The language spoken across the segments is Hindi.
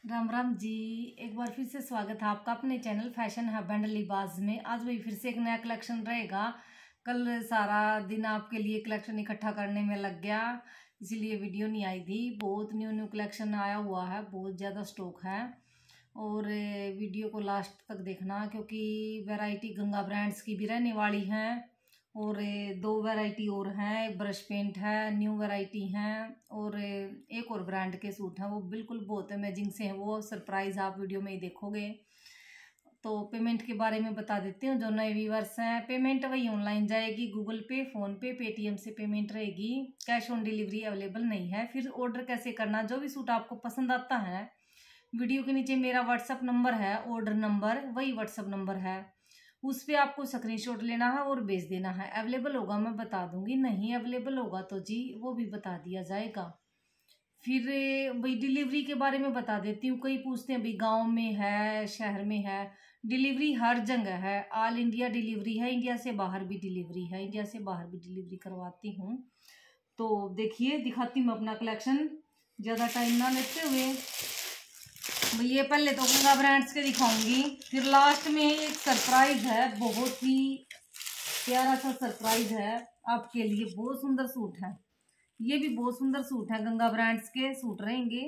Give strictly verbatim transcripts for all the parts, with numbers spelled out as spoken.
राम राम जी। एक बार फिर से स्वागत है आपका अपने चैनल फैशन हब एंड लिबास में। आज वही फिर से एक नया कलेक्शन रहेगा। कल सारा दिन आपके लिए कलेक्शन इकट्ठा करने में लग गया, इसीलिए वीडियो नहीं आई थी। बहुत न्यू न्यू कलेक्शन आया हुआ है, बहुत ज़्यादा स्टॉक है और वीडियो को लास्ट तक देखना, क्योंकि वैरायटी गंगा ब्रांड्स की भी रहने वाली है और दो वैरायटी और हैं। एक ब्रश पेंट है, न्यू वैरायटी हैं और एक और ब्रांड के सूट हैं। वो बिल्कुल बहुत अमेजिंग से हैं, वो सरप्राइज़ आप वीडियो में ही देखोगे। तो पेमेंट के बारे में बता देती हूँ। जो नए व्यूवर्स हैं, पेमेंट वही ऑनलाइन जाएगी, गूगल पे, फ़ोन पे, पेटीएम से पेमेंट रहेगी। कैश ऑन डिलीवरी अवेलेबल नहीं है। फिर ऑर्डर कैसे करना, जो भी सूट आपको पसंद आता है, वीडियो के नीचे मेरा व्हाट्सअप नंबर है, ऑर्डर नंबर वही व्हाट्सअप नंबर है, उस पर आपको स्क्रीनशॉट लेना है और भेज देना है। अवेलेबल होगा मैं बता दूंगी, नहीं अवेलेबल होगा तो जी वो भी बता दिया जाएगा। फिर भाई डिलीवरी के बारे में बता देती हूँ। कई पूछते हैं भाई गांव में है, शहर में है। डिलीवरी हर जगह है, ऑल इंडिया डिलीवरी है, इंडिया से बाहर भी डिलीवरी है, इंडिया से बाहर भी डिलीवरी करवाती हूँ। तो देखिए, दिखाती हूँ अपना कलेक्शन, ज़्यादा टाइम ना लेते हुए। ये पहले तो गंगा ब्रांड्स के दिखाऊंगी, फिर लास्ट में एक सरप्राइज है, बहुत ही प्यारा सा सरप्राइज है आपके लिए। बहुत सुंदर सूट है, ये भी बहुत सुंदर सूट है, गंगा ब्रांड्स के सूट रहेंगे।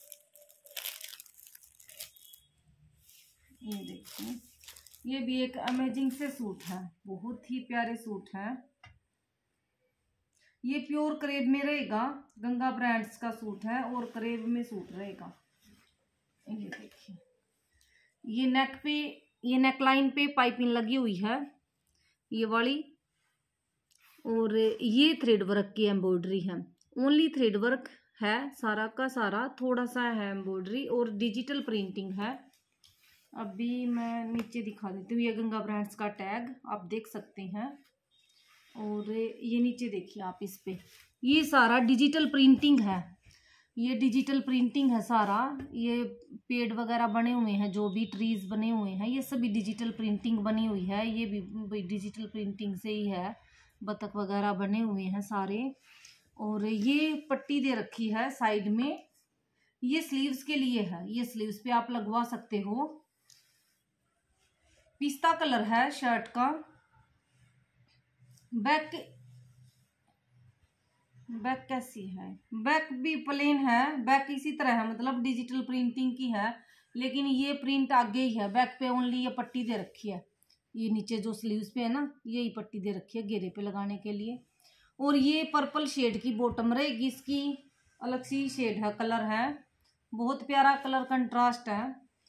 ये देखिए, ये भी एक अमेजिंग से सूट है, बहुत ही प्यारे सूट है। ये प्योर करेब में रहेगा, गंगा ब्रांड्स का सूट है और करेब में सूट रहेगा। ये देखिए, ये नेक पे, ये नेकलाइन पे पाइपिंग लगी हुई है ये वाली, और ये थ्रेड वर्क की एम्ब्रॉयडरी है। ओनली थ्रेड वर्क है सारा का सारा, थोड़ा सा है एम्ब्रॉयडरी और डिजिटल प्रिंटिंग है। अभी मैं नीचे दिखा देती हूँ। ये गंगा ब्रांड्स का टैग आप देख सकते हैं और ये नीचे देखिए आप, इस पे ये सारा डिजिटल प्रिंटिंग है। ये डिजिटल प्रिंटिंग है सारा। ये पेड़ वगैरह बने हुए हैं, जो भी ट्रीज बने हुए हैं, ये सभी डिजिटल प्रिंटिंग बनी हुई है। ये भी डिजिटल प्रिंटिंग से ही है, बतख वगैरह बने हुए हैं सारे। और ये पट्टी दे रखी है साइड में, ये स्लीव्स के लिए है, ये स्लीव्स पे आप लगवा सकते हो। पिस्ता कलर है शर्ट का। बैक बैक कैसी है, बैक भी प्लेन है, बैक इसी तरह है, मतलब डिजिटल प्रिंटिंग की है, लेकिन ये प्रिंट आगे ही है। बैक पे ओनली ये पट्टी दे रखी है, ये नीचे जो स्लीव्स पे है ना, यही पट्टी दे रखी है घेरे पे लगाने के लिए। और ये पर्पल शेड की बॉटम रहेगी, इसकी अलग सी शेड है, कलर है, बहुत प्यारा कलर कंट्रास्ट है।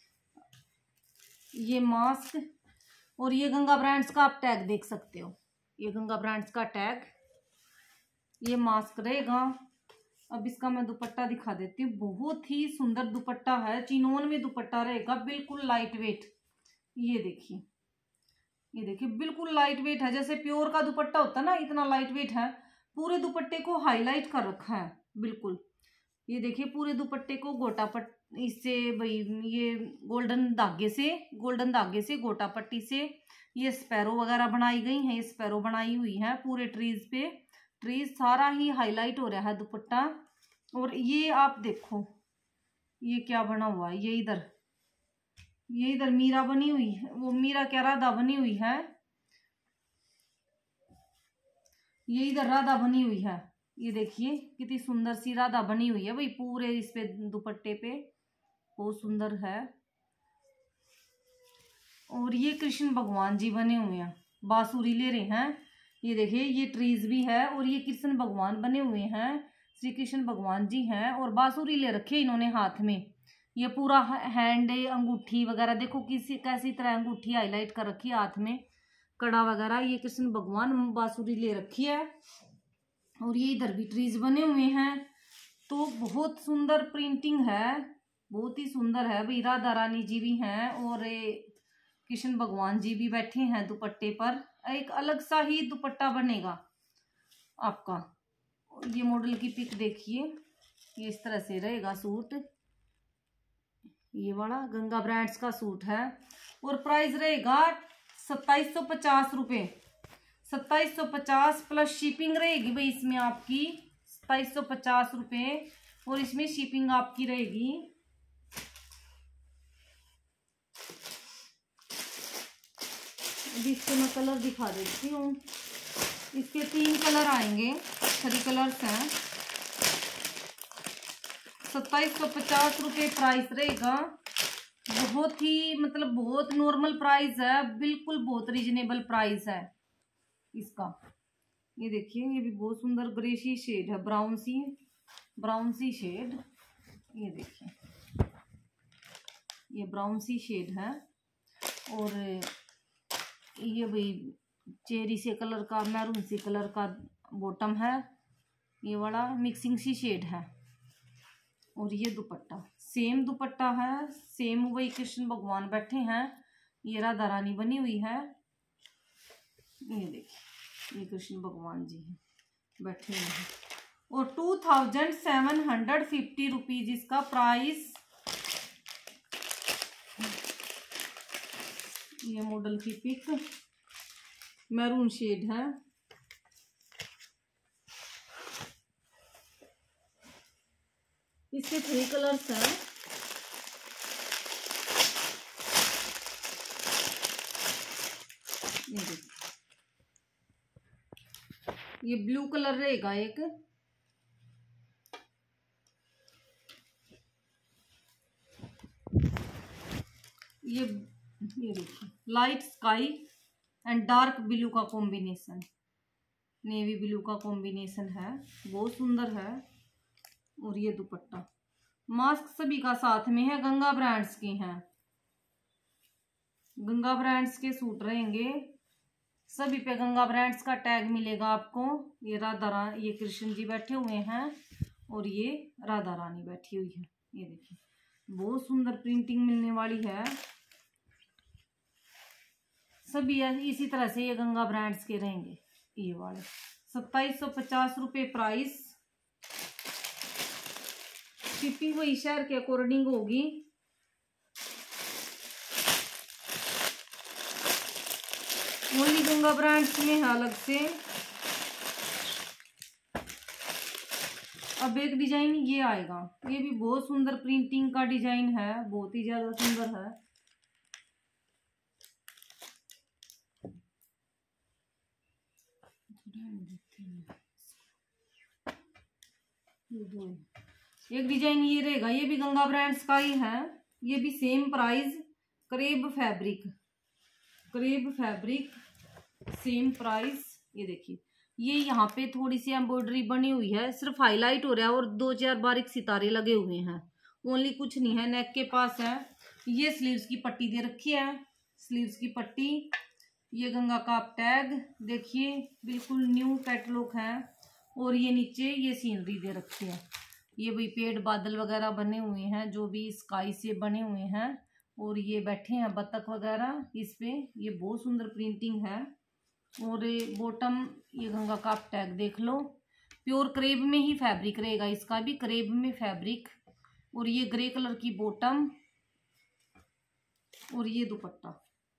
ये मास्क, और ये गंगा ब्रांड्स का आप टैग देख सकते हो, ये गंगा ब्रांड्स का टैग, ये मास्क रहेगा। अब इसका मैं दुपट्टा दिखा देती हूँ। बहुत ही सुंदर दुपट्टा है, चिनोन में दुपट्टा रहेगा, बिल्कुल लाइट वेट। ये देखिए, ये देखिए बिल्कुल लाइट वेट है, जैसे प्योर का दुपट्टा होता है ना, इतना लाइट वेट है। पूरे दुपट्टे को हाईलाइट कर रखा है बिल्कुल। ये देखिए, पूरे दुपट्टे को गोटा पट इससे भाई, ये गोल्डन धागे से, गोल्डन धागे से गोटा पट्टी से ये स्पैरो वगैरह बनाई गई हैं, ये स्पैरो बनाई हुई है पूरे ट्रीज पे। ट्रीज सारा ही हाईलाइट हो रहा है दुपट्टा। और ये आप देखो, ये क्या बना हुआ है, ये इधर, ये इधर मीरा बनी हुई है, वो मीरा क्या, राधा बनी हुई है, ये इधर राधा बनी हुई है। ये देखिए कितनी सुंदर सी राधा बनी हुई है भाई, पूरे इस पे दुपट्टे पे, बहुत सुंदर है। और ये कृष्ण भगवान जी बने हुए हैं, बांसुरी ले रहे हैं। ये देखिए, ये ट्रीज भी है और ये कृष्ण भगवान बने हुए हैं, श्री कृष्ण भगवान जी हैं और बांसुरी ले रखी है इन्होंने हाथ में। ये पूरा हैंड, अंगूठी वगैरह देखो किसी कैसी तरह अंगूठी हाईलाइट कर रखी है हाथ में, कड़ा वगैरह। ये कृष्ण भगवान बांसुरी ले रखी है और ये इधर भी ट्रीज बने हुए हैं। तो बहुत सुंदर प्रिंटिंग है, बहुत ही सुंदर है भाई। राधा रानी जी भी हैं और कृष्ण भगवान जी भी बैठे हैं दुपट्टे पर। एक अलग सा ही दुपट्टा बनेगा आपका। ये मॉडल की पिक देखिए, ये इस तरह से रहेगा सूट। ये वाला गंगा ब्रांड्स का सूट है और प्राइस रहेगा सत्ताईस सौ पचास रुपये, सत्ताईस सौ पचास प्लस शिपिंग रहेगी भाई इसमें आपकी, सत्ताईस सौ पचास रुपये। और इसमें शिपिंग आपकी रहेगी इसके मैं कलर दिखा देती हूँ। इसके तीन कलर आएंगे, थ्री कलर्स हैं। सत्ताईस सौ पचास रुपये प्राइस रहेगा। बहुत ही मतलब बहुत नॉर्मल प्राइस है, बिल्कुल बहुत रीजनेबल प्राइस है इसका। ये देखिए, ये भी बहुत सुंदर ग्रेसी शेड है, ब्राउन सी ब्राउन सी शेड। ये देखिए, ये ब्राउन सी शेड है। और ये भाई चेरी से कलर का, मैरून सी कलर का बॉटम है। ये वाला मिक्सिंग सी शेड है। और ये दुपट्टा, सेम दुपट्टा है, सेम वही कृष्ण भगवान बैठे हैं। ये राधा रानी बनी हुई है। ये देखिए, ये कृष्ण भगवान जी हैं बैठे हुए हैं। और two thousand seven hundred fifty rupees इसका प्राइस। ये मॉडल की पिक, मैरून शेड है। इसके थ्री कलर्स हैं। ये देखिए, ये ब्लू कलर रहेगा एक। ये ये देखिए, light sky and dark blue का कॉम्बिनेशन, नेवी ब्लू का कॉम्बिनेशन है, बहुत सुंदर है। और ये दुपट्टा, मास्क सभी का साथ में है, गंगा ब्रांड्स के हैं, गंगा ब्रांड्स के सूट रहेंगे सभी पे। गंगा ब्रांड्स का टैग मिलेगा आपको। ये राधा रानी, ये कृष्ण जी बैठे हुए हैं और ये राधा रानी बैठी हुई है। ये देखिए, बहुत सुंदर प्रिंटिंग मिलने वाली है। सभी इसी तरह से ये गंगा ब्रांड्स के रहेंगे। ये वाले सत्ताईस सौ पचास रुपये प्राइस। शिपिंग वही शहर के अकॉर्डिंग होगी। ओनली गंगा ब्रांड्स में है अलग से। अब एक डिजाइन ये आएगा, ये भी बहुत सुंदर प्रिंटिंग का डिजाइन है, बहुत ही ज्यादा सुंदर है। एक डिजाइन ये रहेगा, ये भी गंगा ब्रांड्स का ही है। ये भी same price, crepe fabric, crepe fabric same price. ये देखिए, ये यहाँ पे थोड़ी सी एम्ब्रॉयडरी बनी हुई है, सिर्फ हाईलाइट हो रहा है और दो चार बारीक सितारे लगे हुए हैं, ओनली कुछ नहीं है। नेक के पास है। ये स्लीव्स की पट्टी दे रखी है, स्लीव्स की पट्टी। ये गंगा का टैग देखिए, बिल्कुल न्यू कैटलॉग है। और ये नीचे ये सीनरी दे रखी है। ये भी पेड़ बादल वगैरह बने हुए हैं, जो भी स्काई से बने हुए हैं। और ये बैठे हैं बत्तख वगैरह इस पे। ये बहुत सुंदर प्रिंटिंग है। और बॉटम, ये गंगा का टैग देख लो, प्योर क्रेप में ही फैब्रिक रहेगा, इसका भी क्रेप में फैब्रिक। और ये ग्रे कलर की बॉटम और ये दुपट्टा,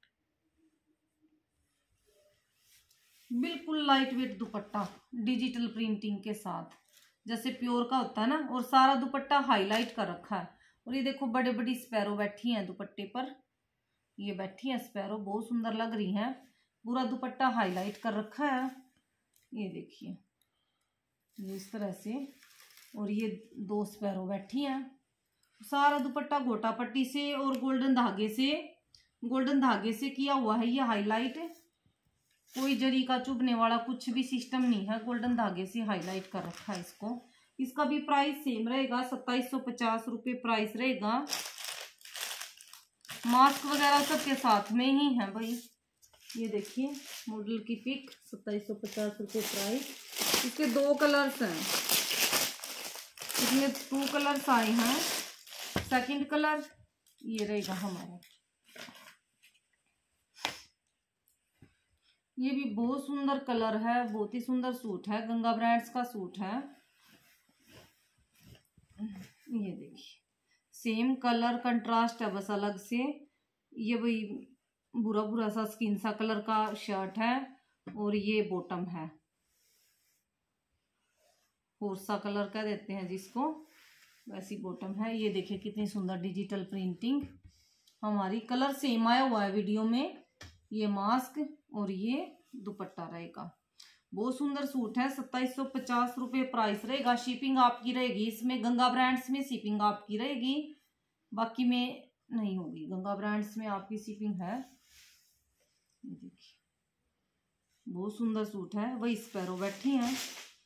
बिल्कुल light weight dupatta digital printing के साथ, जैसे प्योर का होता है ना। और सारा दुपट्टा हाईलाइट कर रखा है। और ये देखो, बड़े बड़ी स्पैरो बैठी हैं दुपट्टे पर। ये बैठी हैं स्पैरो, बहुत सुंदर लग रही हैं। पूरा दुपट्टा हाईलाइट कर रखा है। ये देखिए, ये इस तरह से। और ये दो स्पैरो बैठी हैं। सारा दुपट्टा गोटा पट्टी से और गोल्डन धागे से, गोल्डन धागे से किया हुआ है ये हाईलाइट। कोई जरी का चुभने वाला कुछ भी सिस्टम नहीं है, गोल्डन धागे से हाईलाइट कर रखा है इसको। इसका भी प्राइस सेम रहेगा, सत्ताईस सौ पचास रुपये प्राइस रहेगा। मास्क वगैरह सबके साथ में ही है भाई। ये देखिए, मॉडल की पिक, सत्ताईस सौ पचास रुपये प्राइस। इसके दो कलर्स हैं, इसमें टू कलर्स आए हैं। सेकंड कलर ये रहेगा हमारा। ये भी बहुत सुंदर कलर है, बहुत ही सुंदर सूट है, गंगा ब्रांड्स का सूट है। ये देखिए, सेम कलर कंट्रास्ट है बस अलग से। ये भाई बुरा बुरा सा स्किन सा कलर का शर्ट है। और ये बॉटम है, फोर्सा कलर कह देते हैं जिसको, वैसी बॉटम है। ये देखिए कितनी सुंदर डिजिटल प्रिंटिंग हमारी, कलर सेम आया हुआ है वीडियो में। ये मास्क और ये दुपट्टा रहेगा। बहुत सुंदर सूट है। सत्ताईस सौ पचास रुपये प्राइस रहेगा। शिपिंग आपकी रहेगी इसमें, गंगा ब्रांड्स में शिपिंग आपकी रहेगी, बाकी में नहीं होगी। गंगा ब्रांड्स में आपकी शिपिंग है। देखिए बहुत सुंदर सूट है। वही स्पैरो बैठी हैं।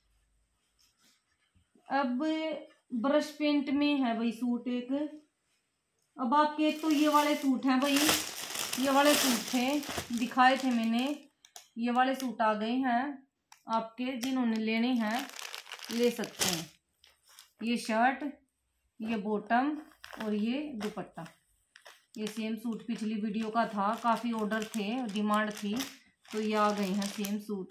अब ब्रश पेंट में है वही सूट एक। अब आपके एक तो ये वाले सूट हैं भाई, ये वाले सूट थे दिखाए थे मैंने, ये वाले सूट आ गए हैं आपके। जिन्होंने लेने हैं ले सकते हैं। ये शर्ट, ये बॉटम और ये दुपट्टा। ये सेम सूट पिछली वीडियो का था, काफ़ी ऑर्डर थे, डिमांड थी, तो ये आ गए हैं सेम सूट।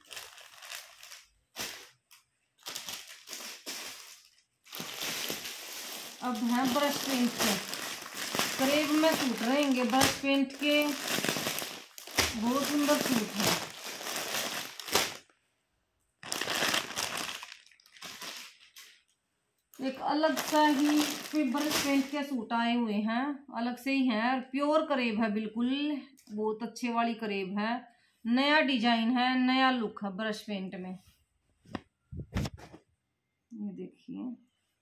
अब हैं ब्रश पेंट के, करीब में सूट रहेंगे ब्रश पेंट के। बहुत सुंदर सूट है। एक अलग सा ही ब्रश पेंट के सूट आए हुए हैं, अलग से ही हैं। प्योर करेब है बिल्कुल, बहुत अच्छे वाली करेब है। नया डिजाइन है, नया लुक है ब्रश पेंट में। ये देखिए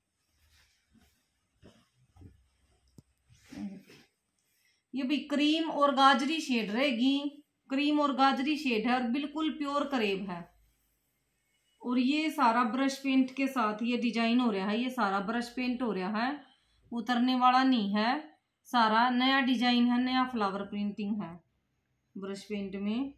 ये भी क्रीम और गाजरी शेड रहेगी। क्रीम और गाजरी शेड है और बिल्कुल प्योर करेब है। और ये सारा ब्रश पेंट के साथ ये डिजाइन हो रहा है। ये सारा ब्रश पेंट हो रहा है, उतरने वाला नहीं है। सारा नया डिजाइन है, नया फ्लावर प्रिंटिंग है ब्रश पेंट में।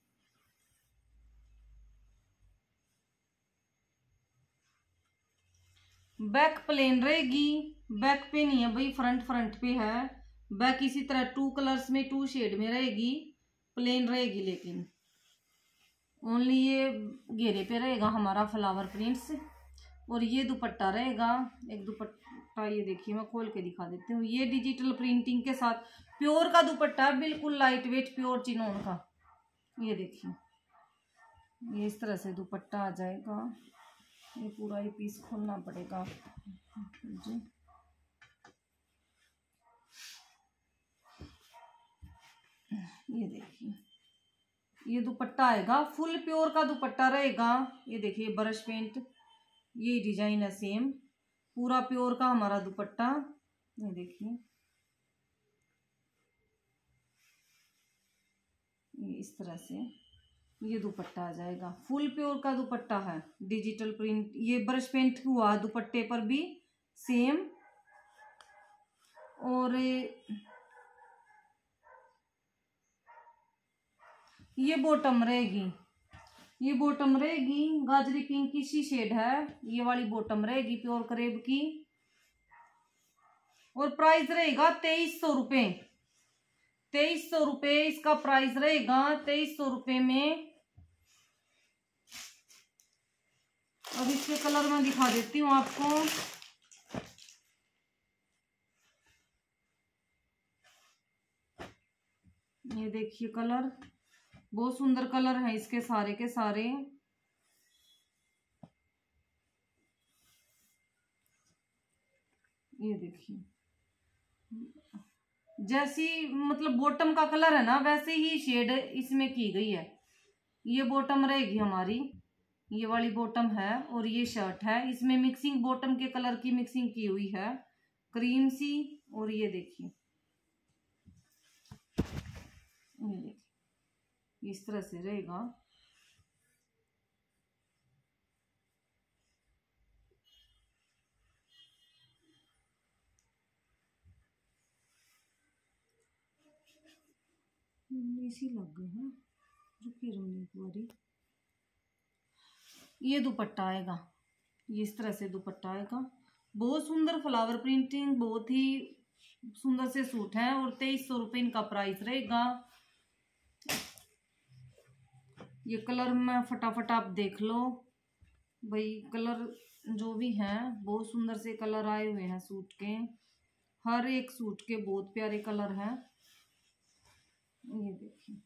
बैक प्लेन रहेगी, बैक पे नहीं है भाई, फ्रंट फ्रंट पे है। बैक इसी तरह टू कलर्स में, टू शेड में रहेगी, प्लेन रहेगी। लेकिन ओनली ये घेरे पे रहेगा हमारा फ्लावर प्रिंट्स। और ये दुपट्टा रहेगा। एक दुपट्टा ये देखिए, मैं खोल के दिखा देती हूँ। ये डिजिटल प्रिंटिंग के साथ प्योर का दुपट्टा, बिल्कुल लाइट वेट प्योर चिनोन का। ये देखिए ये इस तरह से दुपट्टा आ जाएगा। ये पूरा ही पीस खोलना पड़ेगा जी। ये देखिए ये दुपट्टा आएगा, फुल प्योर का दुपट्टा रहेगा। ये देखिए ब्रश पेंट, ये डिजाइन है सेम, पूरा प्योर का हमारा दुपट्टा। ये देखिए ये इस तरह से ये दुपट्टा आ जाएगा। फुल प्योर का दुपट्टा है, डिजिटल प्रिंट। ये ब्रश पेंट हुआ दुपट्टे पर भी सेम। और ये बॉटम रहेगी, ये बॉटम रहेगी गाजरी पिंक की सी शेड है। ये वाली बॉटम रहेगी प्योर करेब की। और प्राइस रहेगा तेईस सौ रुपये। तेईस सौ रुपये इसका प्राइस रहेगा। तेईस सौ रुपये में। अब इसके कलर मैं दिखा देती हूँ आपको। ये देखिए कलर, बहुत सुंदर कलर है इसके सारे के सारे। ये देखिए जैसी मतलब बॉटम का कलर है ना, वैसे ही शेड इसमें की गई है। ये बॉटम रहेगी हमारी, ये वाली बॉटम है। और ये शर्ट है, इसमें मिक्सिंग बॉटम के कलर की मिक्सिंग की हुई है, क्रीम सी। और ये देखिए ये देखिए इस तरह से रहेगा। इसी लग गए हैं, रुकिए रमनी एक बारी। ये दुपट्टा आएगा, ये इस तरह से दुपट्टा आएगा। बहुत सुंदर फ्लावर प्रिंटिंग, बहुत ही सुंदर से सूट है। और तेईस सौ रुपये इनका प्राइस रहेगा। ये कलर में फटाफट आप देख लो भाई, कलर जो भी हैं बहुत सुंदर से कलर आए हुए हैं सूट के। हर एक सूट के बहुत प्यारे कलर हैं। ये देखिए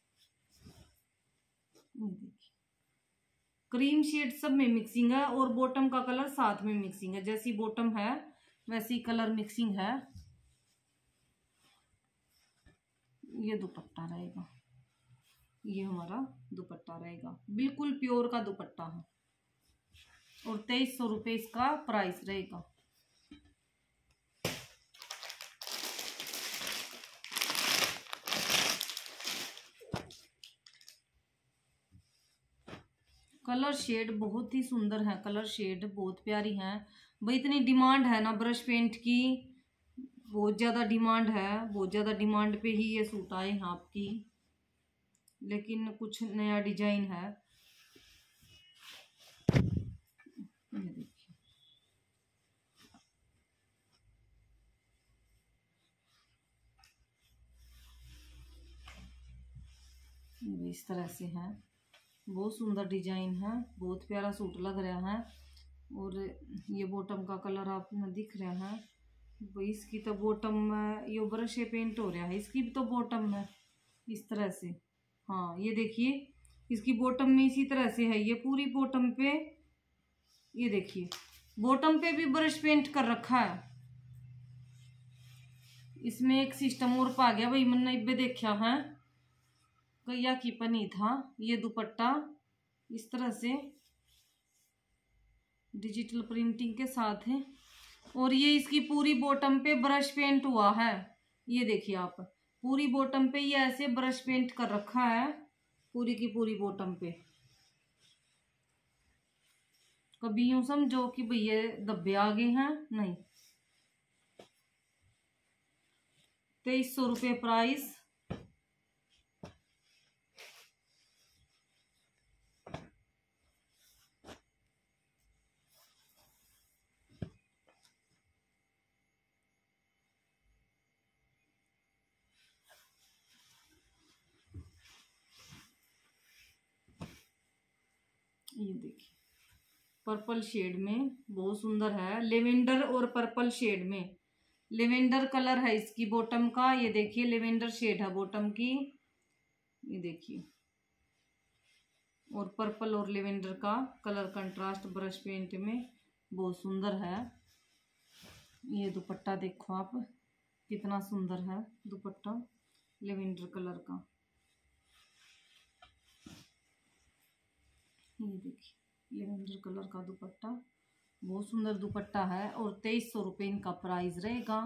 ये देखिए क्रीम शेड सब में मिक्सिंग है और बॉटम का कलर साथ में मिक्सिंग है। जैसी बॉटम है वैसी कलर मिक्सिंग है। ये दुपट्टा रहेगा, ये हमारा दुपट्टा रहेगा, बिल्कुल प्योर का दुपट्टा है और तेईस सौ रुपये इसका प्राइस रहेगा। कलर शेड बहुत ही सुंदर है, कलर शेड बहुत प्यारी है भाई। इतनी डिमांड है ना ब्रश पेंट की, बहुत ज़्यादा डिमांड है, बहुत ज़्यादा डिमांड पे ही ये सूट आए हैं आपकी, लेकिन कुछ नया डिजाइन है। ये देखिए, ये भी इस तरह से है, बहुत सुंदर डिजाइन है, बहुत प्यारा सूट लग रहा है। और ये बॉटम का कलर आपने दिख रहा है भाई, इसकी तो बॉटम में ये ब्रश पेंट हो रहा है, इसकी भी तो बॉटम है इस तरह से। हाँ ये देखिए, इसकी बॉटम में इसी तरह से है, ये पूरी बॉटम पे, ये देखिए बॉटम पे भी ब्रश पेंट कर रखा है। इसमें एक सिस्टम और पा गया भाई, मैंने इब्बे देखा है कैया की पनी था। ये दुपट्टा इस तरह से डिजिटल प्रिंटिंग के साथ है और ये इसकी पूरी बॉटम पे ब्रश पेंट हुआ है। ये देखिए आप, पूरी बॉटम पे ये ऐसे ब्रश पेंट कर रखा है, पूरी की पूरी बॉटम पे। कभी यूं समझो कि भैया धब्बे आ गए हैं, नहीं। तेईस सौ रुपये प्राइस। ये देखिए पर्पल शेड में, बहुत सुंदर है, लेवेंडर और पर्पल शेड में। लेवेंडर कलर है इसकी बॉटम का, ये देखिए लेवेंडर शेड है बॉटम की, ये देखिए। और पर्पल और लेवेंडर का कलर कंट्रास्ट ब्रश पेंट में बहुत सुंदर है। ये दुपट्टा देखो आप, कितना सुंदर है दुपट्टा लेवेंडर कलर का। ये देखिए लेवेंडर कलर का दुपट्टा, बहुत सुंदर दुपट्टा है और तेईस सौ रुपये इनका प्राइस रहेगा।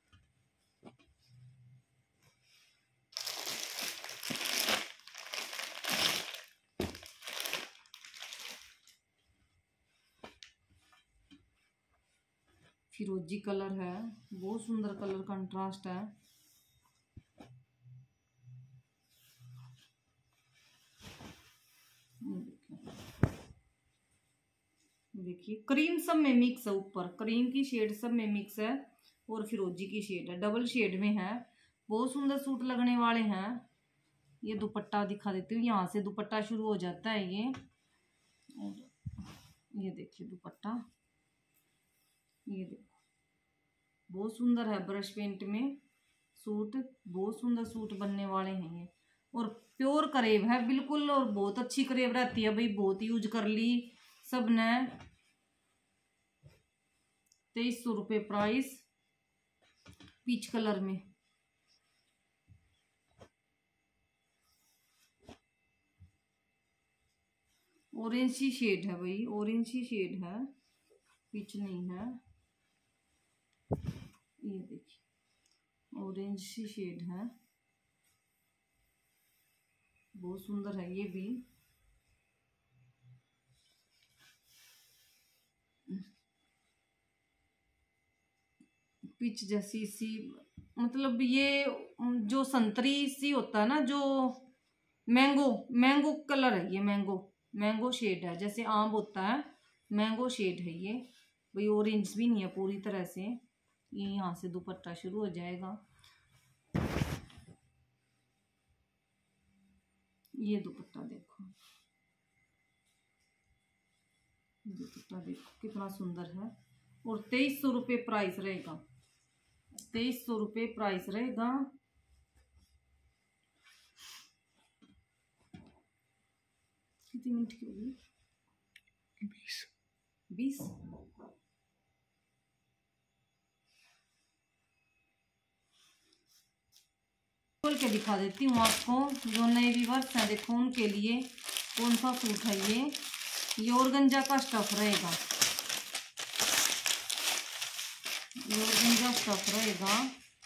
फिरोजी कलर है, बहुत सुंदर कलर कंट्रास्ट है। देखिए क्रीम सब में मिक्स है, ऊपर क्रीम की शेड सब में मिक्स है और फिरोजी की शेड है, डबल शेड में है। बहुत सुंदर सूट लगने वाले हैं। ये दुपट्टा दिखा देती हूँ, यहाँ से दुपट्टा शुरू हो जाता है ये। और ये देखिए दुपट्टा, ये देखो बहुत सुंदर है ब्रश पेंट में सूट, बहुत सुंदर सूट बनने वाले हैं ये। और प्योर करेब है बिल्कुल, और बहुत अच्छी करेब रहती है भाई, बहुत यूज कर ली सब ने। तेईस सौ रुपये प्राइस, पीच कलर में। ऑरेंज सी शेड है भाई, ऑरेंज सी शेड है, पीच नहीं है। ये देखिए ऑरेंज सी शेड है, बहुत सुंदर है ये भी। पिच जैसी सी, मतलब ये जो संतरी सी होता है ना, जो मैंगो मैंगो कलर है ये, मैंगो मैंगो शेड है, जैसे आम होता है मैंगो शेड है ये भाई। ऑरेंज भी नहीं है पूरी तरह से। ये यहाँ से दुपट्टा शुरू हो जाएगा। ये दुपट्टा देखो, दुपट्टा देखो कितना सुंदर है और तेईस सौ रुपये प्राइस रहेगा, तेईस सौ रुपये प्राइस रहेगा। कितनी मिनट की होगी? बीस बीस के दिखा देती हूँ आपको। जो नए व्यूअर्स हैं देखो उनके लिए कौन सा सूट है ये ये ऑर्गेन्जा का स्टफ रहेगा, ये ऑर्गेन्जा स्टफ रहेगा।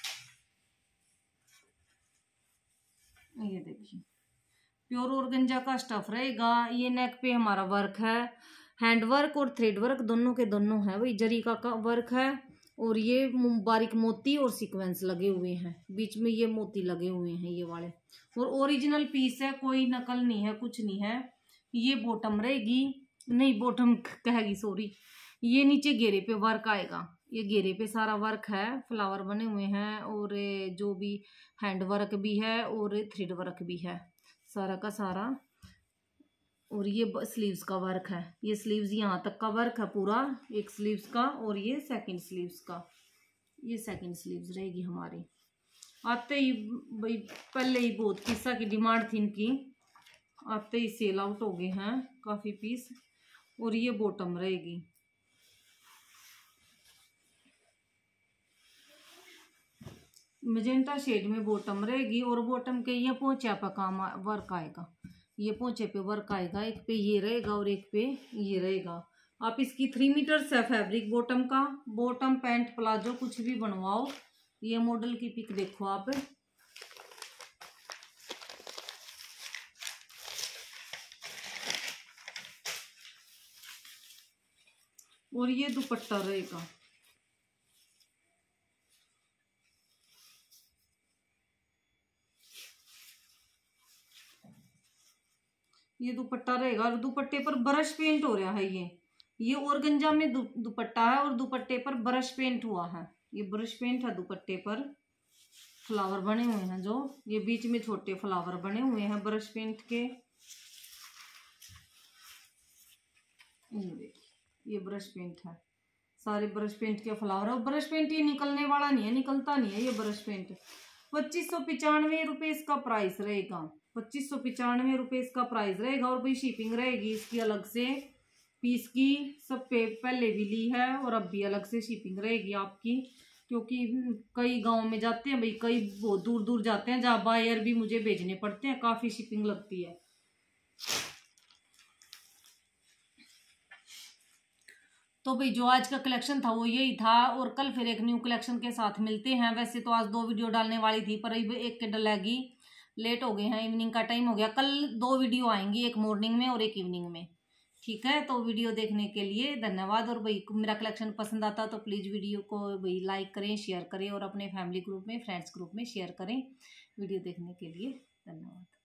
ये देखिए प्योर ऑर्गेन्जा का स्टफ रहेगा। ये नेक पे हमारा वर्क है, हैंड वर्क और थ्रेड वर्क दोनों के दोनों है, वही जरी का, का वर्क है। और ये बारीक मोती और सीक्वेंस लगे हुए हैं, बीच में ये मोती लगे हुए हैं ये वाले। और ओरिजिनल पीस है, कोई नकल नहीं है, कुछ नहीं है। ये बॉटम रहेगी, नहीं बॉटम कहेगी सॉरी, ये नीचे घेरे पे वर्क आएगा। ये घेरे पे सारा वर्क है, फ्लावर बने हुए हैं और जो भी हैंड वर्क भी है और थ्रेड वर्क भी है, सारा का सारा। और ये स्लीव्स का वर्क है, ये स्लीव्स यहाँ तक का वर्क है पूरा, एक स्लीव्स का। और ये सेकंड स्लीव्स का, ये सेकंड स्लीव्स रहेगी हमारी। आते ही भाई पहले ही बहुत किस्सा की डिमांड थी इनकी, आते ही सेल आउट हो गए हैं काफ़ी पीस। और ये बॉटम रहेगी, मजेंटा शेड में बॉटम रहेगी। और बॉटम के ये पोंचा पे काम वर्क आएगा, ये पोंचे पे वर्क आएगा, एक पे ये रहेगा और एक पे ये रहेगा। आप इसकी थ्री मीटर है फैब्रिक बॉटम का, बॉटम पैंट प्लाजो कुछ भी बनवाओ। ये मॉडल की पिक देखो आप, और ये दुपट्टा रहेगा। ये दुपट्टा रहेगा और दुपट्टे पर ब्रश पेंट हो रहा है। ये ये ऑर्गेन्जा में दु, दुपट्टा है और दुपट्टे पर ब्रश पेंट हुआ है। ये ब्रश पेंट है, दुपट्टे पर फ्लावर बने हुए हैं, जो ये बीच में छोटे फ्लावर बने हुए हैं ब्रश पेंट के। ये देखिए ये ब्रश पेंट है, सारे ब्रश पेंट के फ्लावर। और ब्रश पेंट ये निकलने वाला नहीं है, निकलता नहीं है ये ब्रश पेंट। पच्चीस सौ पिचानवे रुपये इसका प्राइस रहेगा, पच्चीस सौ पिचानवे रुपये इसका प्राइस रहेगा। और भाई शिपिंग रहेगी इसकी अलग से, पीस की सब पे पहले भी ली है और अब भी अलग से शिपिंग रहेगी आपकी। क्योंकि कई गांव में जाते हैं भाई, कई बहुत दूर दूर जाते हैं जहाँ बायर भी मुझे भेजने पड़ते हैं, काफ़ी शिपिंग लगती है। तो भाई जो आज का कलेक्शन था वो यही था, और कल फिर एक न्यू कलेक्शन के साथ मिलते हैं। वैसे तो आज दो वीडियो डालने वाली थी पर अब एक के डलेगी, लेट हो गए हैं, इवनिंग का टाइम हो गया। कल दो वीडियो आएंगी, एक मॉर्निंग में और एक इवनिंग में, ठीक है। तो वीडियो देखने के लिए धन्यवाद। और भाई मेरा कलेक्शन पसंद आता तो प्लीज़ वीडियो को भाई लाइक करें, शेयर करें और अपने फैमिली ग्रुप में, फ्रेंड्स ग्रुप में शेयर करें। वीडियो देखने के लिए धन्यवाद।